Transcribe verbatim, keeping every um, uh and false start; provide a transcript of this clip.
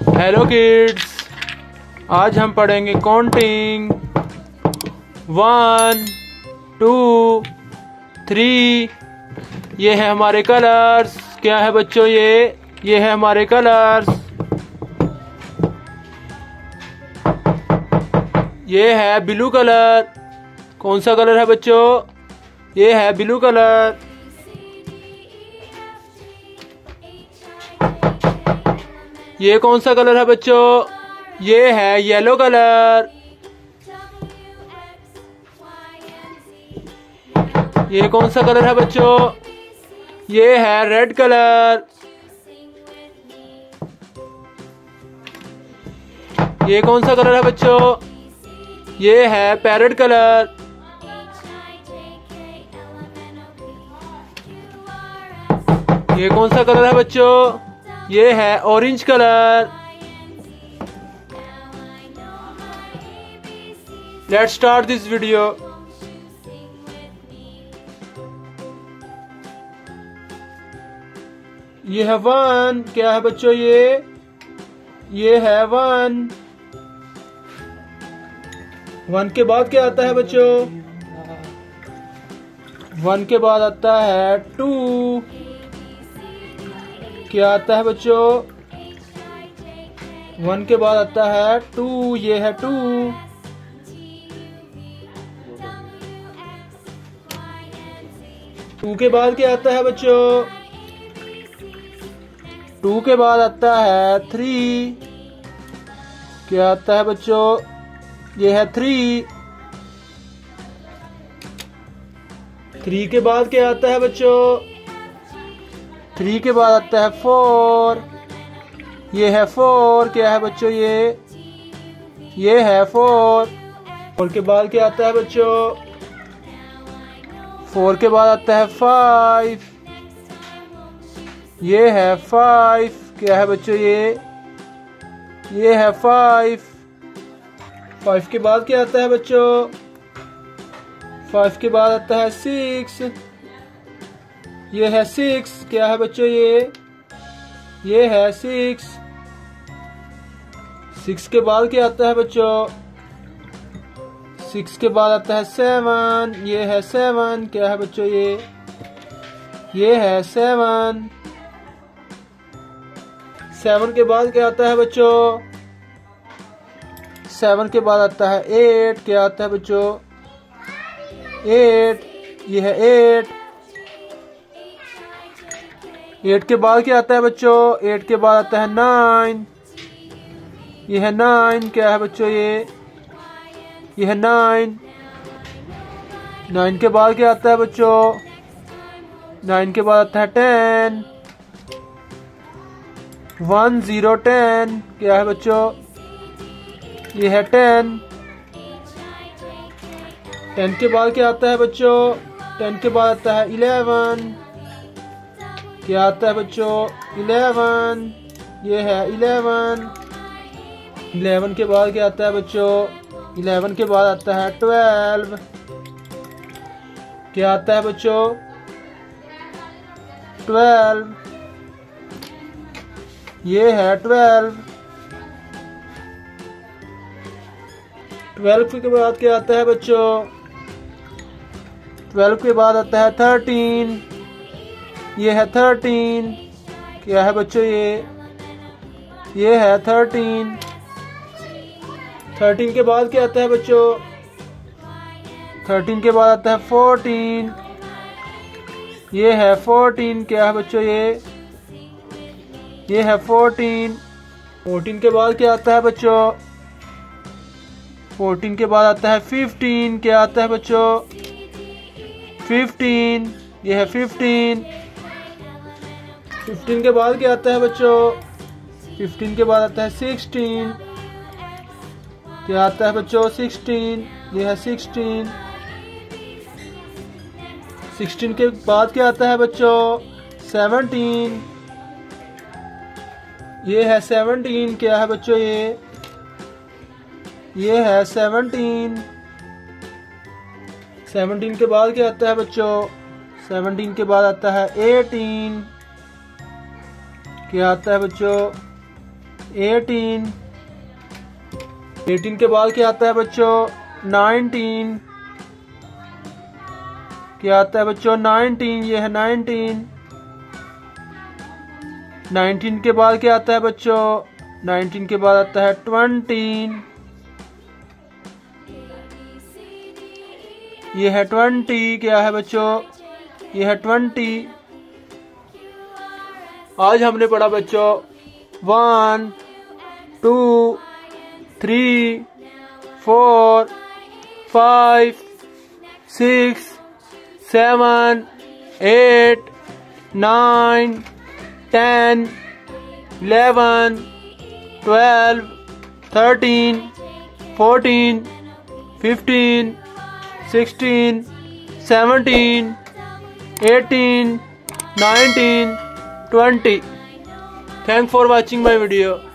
Hello kids, आज हम पढ़ेंगे काउंटिंग। One two three. ये है हमारे कलर्स। क्या है बच्चों? ये ये है हमारे कलर्स। ये है ब्लू कलर। कौन सा कलर है बच्चों? ये है ब्लू कलर। ये कौन सा कलर है बच्चों? ये है येलो कलर। ये कौन सा कलर है बच्चों? ये है रेड कलर। ये कौन सा कलर है बच्चों? ये है पैरेट कलर। ये कौन सा कलर है बच्चों? ये है orange colour. Let's start this video. ये है वन। क्या है बच्चों? ये ये है वन। वन के बाद क्या आता है बच्चों? वन के बाद आता है टू। क्या आता है बच्चों? वन के बाद आता है टू। ये है टू। टू के बाद क्या आता है बच्चों? टू के बाद आता है थ्री। क्या आता है बच्चों? ये है थ्री। थ्री के बाद क्या आता है बच्चों? थ्री के बाद आता है फोर। ये है फोर। क्या है बच्चों? ये ये है फोर। फोर के बाद क्या आता है बच्चों? फोर के बाद आता है फाइव। ये है फाइव। क्या है बच्चों? ये ये है फाइव। फाइव के बाद क्या आता है बच्चों? फाइव के बाद आता है सिक्स। ये है सिक्स। क्या है बच्चों? ये ये है सिक्स। सिक्स के बाद क्या आता है बच्चों? सिक्स के बाद आता है सेवन। ये है सेवन। क्या है बच्चों? ये ये है सेवन। सेवन के बाद क्या आता है बच्चों? सेवन के बाद आता है एट। क्या आता है बच्चों? एट। ये है एट। एट के बाद क्या आता है बच्चों? एट के बाद आता है नाइन। ये है नाइन। क्या है बच्चों? ये ये है नाइन। नाइन के बाद क्या आता है बच्चों? नाइन के बाद आता है टेन। One zero ten. क्या है बच्चों? ये है टेन। टेन के बाद क्या आता है बच्चों? टेन के बाद आता है इलेवन। क्या आता है बच्चों? इलेवन। ये है इलेवन। इलेवन के बाद क्या आता है बच्चों? इलेवन के बाद आता है ट्वेल्व। क्या आता है बच्चों? ट्वेल्व। ये है ट्वेल्व। ट्वेल्व के बाद क्या आता है बच्चों? ट्वेल्व के बाद आता है थर्टीन। ये है थर्टीन। क्या है बच्चों? ये ये है थर्टीन। थर्टीन के बाद क्या आता है बच्चों? थर्टीन के बाद आता है फोर्टीन। ये है फोर्टीन। क्या है बच्चों? ये ये है फोर्टीन। फोर्टीन के बाद क्या आता है बच्चों? फोर्टीन के बाद आता है फिफ्टीन। क्या आता है बच्चों? फिफ्टीन। ये है फिफ्टीन। फिफ्टीन के बाद क्या आता है बच्चों? फिफ्टीन के बाद आता है सिक्सटीन। क्या आता है बच्चों? सिक्सटीन। ये है सिक्सटीन। सिक्सटीन के बाद क्या आता है बच्चों? सेवनटीन। ये है सेवनटीन। क्या है बच्चों? ये ये है सेवनटीन। सेवनटीन के बाद क्या आता है बच्चों? सेवनटीन के बाद आता है एटीन। क्या आता है बच्चों? एटीन, एटीन के बाद क्या आता है बच्चों? नाइनटीन, क्या आता है बच्चों? नाइनटीन, ये है नाइनटीन। नाइनटीन के बाद क्या आता है बच्चों? नाइनटीन के बाद आता है ट्वेंटी, ये है ट्वेंटी। क्या है बच्चों? ये है ट्वेंटी। आज हमने पढ़ा बच्चों one, two, three, four, five, six, seven, eight, nine, ten, eleven, twelve, thirteen, fourteen, fifteen, sixteen, seventeen, eighteen, nineteen, twenty. Thanks for watching my video.